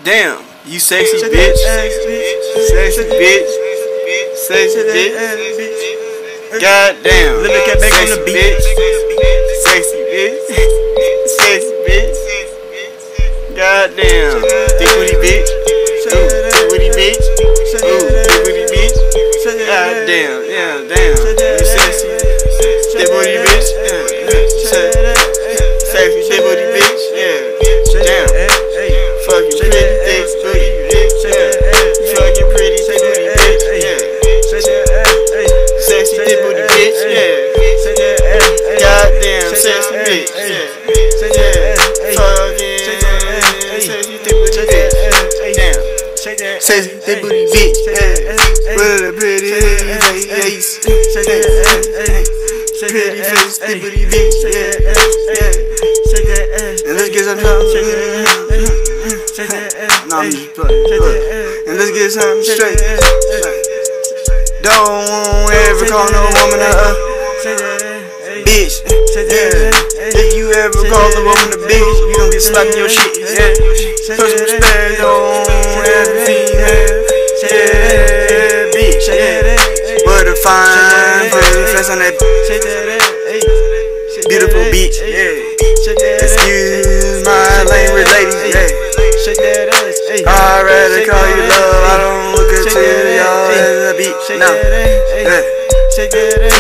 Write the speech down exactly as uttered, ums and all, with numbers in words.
Damn, you sexy bitch. Sexy bitch. Sexy bitch. Goddamn. LilCashBankz on the beat. Sexy bitch. Sexy bitch. Goddamn. Thick booty bitch. Ooh, thick booty bitch. Ooh, thick booty bitch. Goddamn. Yeah, damn. You sexy. Thick booty bitch. Yeah. Sexy thick booty bitch. Yeah. Damn. Fucking pretty thick booty bitch. Yeah. Fucking pretty thick booty bitch. Yeah. Sexy thick booty bitch. Yeah. Goddamn sexy bitch. Yeah. Fucking sexy thick booty bitch. Damn. Sexy thick booty bitch. Yeah. With a pretty face. Pretty face, thick booty bitch. Yeah. And let's get some No, I'm just playing. And let's get something straight. Don't ever call no woman a bitch. Yeah. If you ever call a woman a bitch, you gon' get slapped in your shit. Yeah. Put some respect on every female. Yeah, bitch. Yeah. What a fine, pretty face on that beautiful bitch. Yeah. Excuse my language, ladies. Yeah. I'd rather call you love. I don't look at you, y'all as a bitch. No. Yeah.